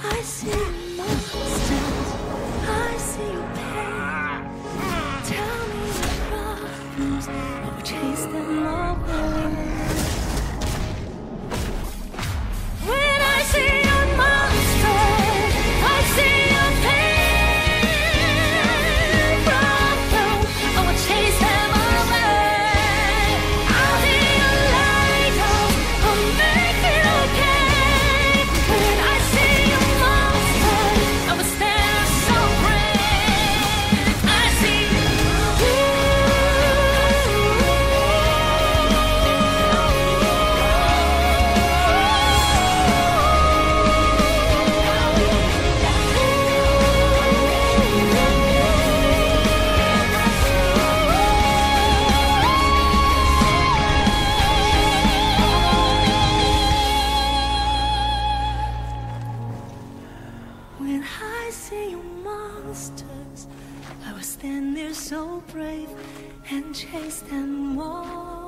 I see monsters, I see your pain. Tell me your problems, I will chase them away. When I see your monsters, I see your pain. Problems, I will chase them away. I'll be your light, I'll make it okay. When I see your monsters, I will stand so brave. I see you. When I see your monsters, I will stand there so brave and chase them all.